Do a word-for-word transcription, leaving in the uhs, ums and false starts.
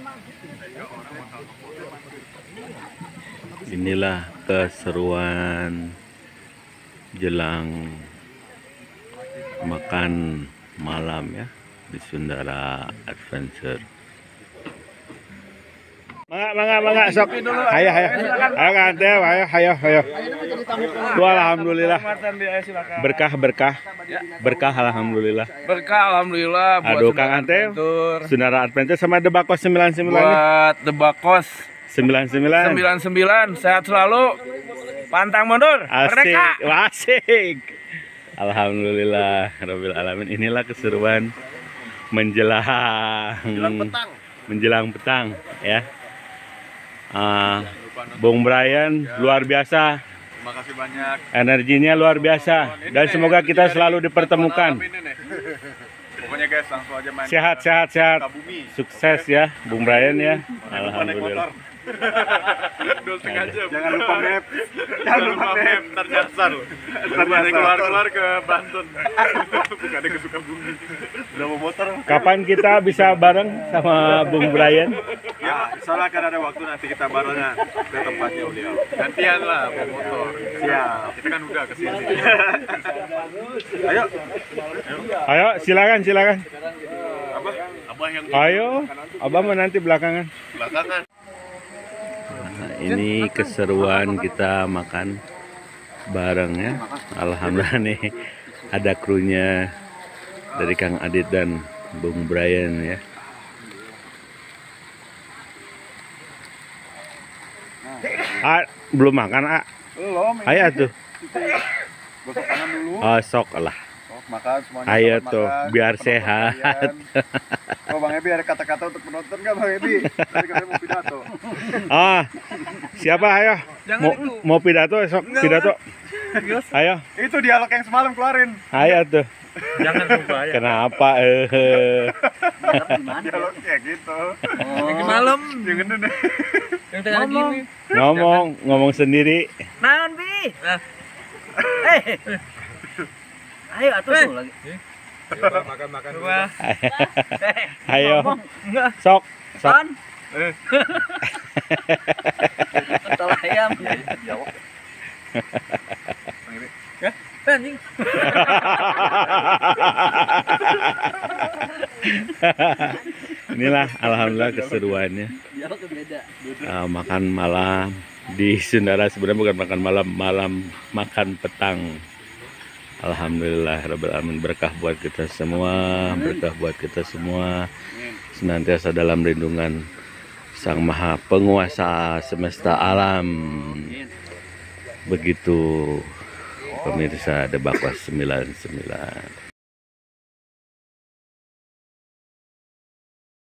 Inilah keseruan jelang makan malam ya di Sundara Adventure. Mangga, mangga, mangga, sok. Hayo, hayo. Ayo kan, Teh, ayo, hayo, hayo. Tuh alhamdulillah. Berkah, berkah. Berkah alhamdulillah. Berkah alhamdulillah. Aduh, Kang Ante, Sundara Adventure sama Debakos sembilan sembilan. Buat Debakos sembilan sembilan. sembilan sembilan, sehat selalu. Pantang mundur. Asik, Merdeka. asik. Alhamdulillah Rabbil Alamin. Inilah keseruan menjelang menjelang petang, menjelang petang ya. Uh, Bung Brian luar biasa. Terima kasih banyak. Energinya luar biasa dan semoga kita selalu dipertemukan. Pokoknya guys, langsung aja main. Sehat, sehat, sehat. Sukses ya Bung Brian ya. Alhamdulillah. Dua setengah jam. Jangan lupa map. Jangan lupa map. Ntar nyasar. Ntar keluar-keluar ke Banten. Bukan ada ke Sukabumi. Udah mau motor. Kapan kita bisa bareng sama Bung Brian? Ya, insyaallah akan ada waktu nanti kita barengan ke tempatnya beliau. Gantian lah bawa motor. Siap. Kita kan udah kesini. Ayo. Ayo, silakan, silakan. Abah, abah yang Ayo, abah mau nanti belakangan. belakangan. Nah, ini keseruan kita makan bareng ya. Alhamdulillah nih ada krunya dari Kang Adit dan Bung Brian ya. Ah, belum makan, ah. Belum. Ayo tuh. Gosok tangan dulu. Oh, sok lah. Sok makan semuanya. Ayo makan, tuh, makan. biar Sama sehat. kalian. Oh, Bang Ebi ada kata-kata untuk penonton nggak Bang Ebi? Tadi katanya mau pidato. Ah, siapa ayo? Mau, mau pidato, sok pidato. Ayo, Itu dialog yang semalam keluarin. ayo tuh. Jangan lupa ya. Kenapa? Eh, Dialog kayak gitu. Yang malam. Yang gede deh. Yang tengah gini. ngomong, ngomong sendiri. Naon bi? Eh. Ayo atuh tuh lagi. Makan-makan dulu. Ayo, sok, sok. Atau ayam. Ya, anjing. Inilah alhamdulillah keseruannya. Uh, makan malam di Sundara, sebenarnya bukan makan malam, malam makan petang. Alhamdulillah Rabbil Alamin, berkah buat kita semua, berkah buat kita semua, senantiasa dalam lindungan Sang Maha Penguasa semesta alam. Begitu pemirsa Debakos sembilan sembilan.